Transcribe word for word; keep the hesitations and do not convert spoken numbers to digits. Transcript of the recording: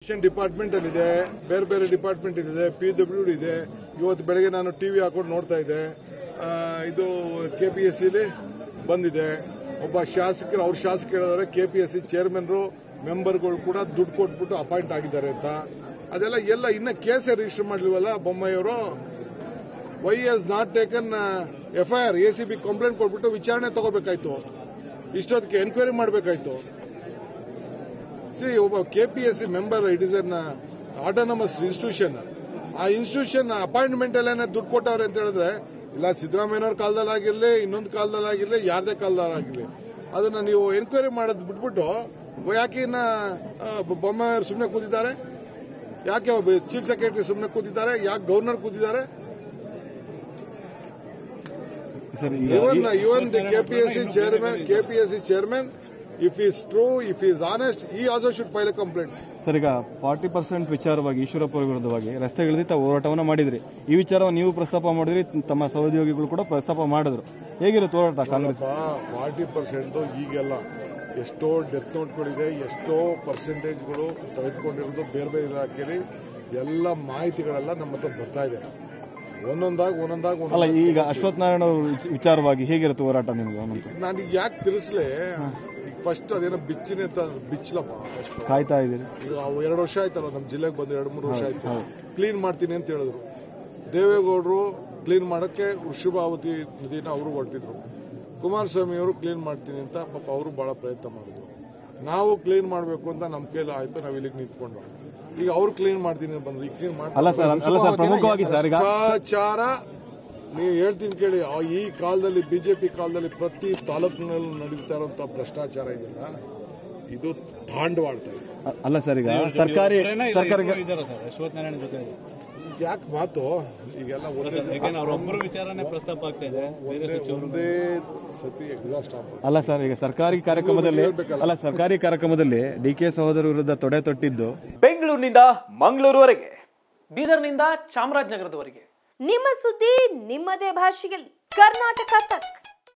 Department ಅಲ್ಲಿ ಇದೆ, ಬೇರೆ ಬೇರೆ ಡಿಪಾರ್ಟ್ಮೆಂಟ್ ಇದೆ, ಪಿ ಡಬ್ಲ್ಯೂ ಡಿ ಇದೆ. ಇವತ್ತು ಬೆಳಗ್ಗೆ ನಾನು ಟಿವಿ ಹಾಕೊಂಡು ನೋಡ್ತಾ ಇದ್ದೆ, ಇದು ಕೆಪಿಎಸ್ಸಿಲಿ ಬಂದಿದೆ. ಒಬ್ಬ ಶಾಸಕರು ಅವ್ರ ಶಾಸಕ ಹೇಳಿದ್ರೆ ಕೆಪಿಎಸ್ಸಿ ಚೇರ್ಮನ್ರು ಮೆಂಬರ್ಗಳು ಕೂಡ ದುಡ್ಡು ಕೊಟ್ಬಿಟ್ಟು ಅಪಾಯಿಂಟ್ ಆಗಿದ್ದಾರೆ ಅಂತ. ಅದೆಲ್ಲ ಎಲ್ಲ ಇನ್ನ ಕೇಸೇ ರಿಜಿಸ್ಟರ್ ಮಾಡಲಿವಲ್ಲ ಬೊಮ್ಮಾಯಿಯವರು. Why has not taken FIR, ACB complaint ಕೊಟ್ಬಿಟ್ಟು ವಿಚಾರಣೆ ತಗೋಬೇಕಾಯ್ತು, ಇಷ್ಟೊತ್ತಿಗೆ ಎನ್ಕ್ವೈರಿ ಮಾಡಬೇಕಾಯ್ತು. ಸಿ ಒಬ್ಬ KPSC member, it is an autonomous institution. ಆ ಇನ್ಸ್ಟಿಟ್ಯೂಷನ್ ಅಪಾಯಿಂಟ್ಮೆಂಟ್ ಎಲ್ಲ ದುಡ್ಡು ಕೊಟ್ಟವ್ರೆ ಅಂತ ಹೇಳಿದ್ರೆ, ಇಲ್ಲ ಸಿದ್ದರಾಮಯ್ಯನವ್ರ ಕಾಲದಲ್ಲಾಗಿರಲಿ, ಇನ್ನೊಂದು ಕಾಲದಲ್ಲಾಗಿರಲಿ, ಯಾರದೇ ಕಾಲದಲ್ಲಾಗಿರಲಿ, ಅದನ್ನ ನೀವು ಎನ್ಕ್ವೈರಿ ಮಾಡೋದು ಬಿಟ್ಬಿಟ್ಟು ಯಾಕೆ ಇನ್ನ ಬೊಮ್ಮಾಯಿಯವರು ಸುಮ್ಮನೆ ಕೂತಿದ್ದಾರೆ? ಯಾಕೆ ಚೀಫ್ ಸೆಕ್ರೆಟರಿ ಸುಮ್ಮನೆ ಕೂತಿದ್ದಾರೆ? ಯಾಕೆ ಗವರ್ನರ್ ಕೂತಿದ್ದಾರೆ? Even even the KPSC chairman KPSC chairman if is true, if is honest, he also should file a complaint. Sir, ಈಗ ಫಾರ್ಟಿ ಪರ್ಸೆಂಟ್ ವಿಚಾರವಾಗಿ ಈಶ್ವರಪ್ಪ ವಿರುದ್ಧವಾಗಿ ರಸ್ತೆಗಿಳಿದು ತಾವು ಹೋರಾಟವನ್ನು ಮಾಡಿದ್ರಿ. ಈ ವಿಚಾರವನ್ನು ನೀವು ಪ್ರಸ್ತಾಪ ಮಾಡಿದ್ರಿ, ತಮ್ಮ ಸಹೋದ್ಯೋಗಿಗಳು ಕೂಡ ಪ್ರಸ್ತಾಪ ಮಾಡಿದ್ರು. ಹೇಗಿರುತ್ತೆ ಹೋರಾಟ ಕಾಂಗ್ರೆಸ್? ಫಾರ್ಟಿ ಪರ್ಸೆಂಟ್ ಈಗೆಲ್ಲ ಎಷ್ಟೋ ಡೆತ್ ನೋಟ್ಗಳಿದೆ, ಎಷ್ಟೋ ಪರ್ಸೆಂಟೇಜ್ಗಳು ತೆಗೆದುಕೊಂಡಿರೋದು ಬೇರೆ ಬೇರೆ ಇಲಾಖೆಯಲ್ಲಿ ಎಲ್ಲ ಮಾಹಿತಿಗಳೆಲ್ಲ ನಮ್ಮ ಹತ್ರ ಬರ್ತಾ ಇದೆ. ಒಂದೊಂದಾಗಿ ಒಂದೊಂದಾಗಿ ಅಲ್ಲ, ಈಗ ಅಶ್ವಥ್ ನಾರಾಯಣ ವಿಚಾರವಾಗಿ ಹೇಗಿರುತ್ತೆ ಹೋರಾಟ ನಿಮ್ಗೆ? ನಾನೀಗ ಯಾಕೆ ತಿಳಿಸ್ಲೆ, ಫಸ್ಟ್ ಅದೇನೋ ಬಿಚ್ಚಿನ ಅಂತ ಬಿಚ್ಚಲಪ್ಪ, ಫಸ್ಟ್ ಕಾಯ್ತಾ ಇದ್ದೀರಿ. ಈಗ ಎರಡು ವರ್ಷ ಆಯ್ತಲ್ಲ ನಮ್ಮ ಜಿಲ್ಲೆಗೆ ಬಂದು, ಎರಡು ಮೂರು ವರ್ಷ ಆಯ್ತು. ಕ್ಲೀನ್ ಮಾಡ್ತೀನಿ ಅಂತ ಹೇಳಿದ್ರು ದೇವೇಗೌಡರು. ಕ್ಲೀನ್ ಮಾಡಕ್ಕೆ ವೃಷಭಾವತಿ ನದಿನ ಅವರು ಹೊರಟಿದ್ರು. ಕುಮಾರಸ್ವಾಮಿ ಅವರು ಕ್ಲೀನ್ ಮಾಡ್ತೀನಿ ಅಂತ ಪಾಪ ಅವರು ಬಹಳ ಪ್ರಯತ್ನ ಮಾಡಿದ್ರು. ನಾವು ಕ್ಲೀನ್ ಮಾಡಬೇಕು ಅಂತ ನಮ್ಮ ಕೈಲಿ ಆಯ್ತು, ನಾವು ಇಲ್ಲಿಗೆ ನಿಂತ್ಕೊಂಡು. ಈಗ ಅವ್ರು ಕ್ಲೀನ್ ಮಾಡ್ತೀನಿ ಬಂದ್ರು, ಈಗ ಕ್ಲೀನ್ ಮಾಡ್ತಾರೆ. ಭ್ರಷ್ಟಾಚಾರ ನೀವು ಹೇಳ್ತೀನಿ ಕೇಳಿ, ಈ ಕಾಲದಲ್ಲಿ ಬಿಜೆಪಿ ಕಾಲದಲ್ಲಿ ಪ್ರತಿ ತಾಲೂಕಿನಲ್ಲೂ ನಡೀತಾ ಇರುವಂತಹ ಭ್ರಷ್ಟಾಚಾರ ಇದೆಯಲ್ಲ, ಇದು ತಾಂಡವಾಡ್ತಾ ಇದೆ. ಅಲ್ಲ ಸರ್, ಈಗ ಸರ್ಕಾರಿ ಯಾಕೆ ಮಾತು ಈಗೆಲ್ಲ ಒಬ್ಬರು ವಿಚಾರನೆ ಪ್ರಸ್ತಾಪ ಆಗ್ತಾ ಇದೆ, ಒಂದೇ ಸತಿ ಎಕ್ಸಾಸ್ಟ್ ಆಗ್ತದೆ. ಅಲ್ಲ ಸರ್, ಈಗ ಸರ್ಕಾರಿ ಕಾರ್ಯಕ್ರಮದಲ್ಲಿ ಅಲ್ಲ ಸರ್ಕಾರಿ ಕಾರ್ಯಕ್ರಮದಲ್ಲಿ ಡಿ ಕೆ ಸಹೋದರ ವಿರುದ್ಧ ತೊಡೆ ತೊಟ್ಟಿದ್ದು. ಬೆಂಗಳೂರಿನಿಂದ ಮಂಗಳೂರುವರೆಗೆ, ಬೀದರ್ನಿಂದ ಚಾಮರಾಜನಗರದವರೆಗೆ ನಿಮ್ಮ ಸುದ್ದಿ ನಿಮ್ಮದೇ ಭಾಷೆಯಲ್ಲಿ. ಕರ್ನಾಟಕ ತಕ್.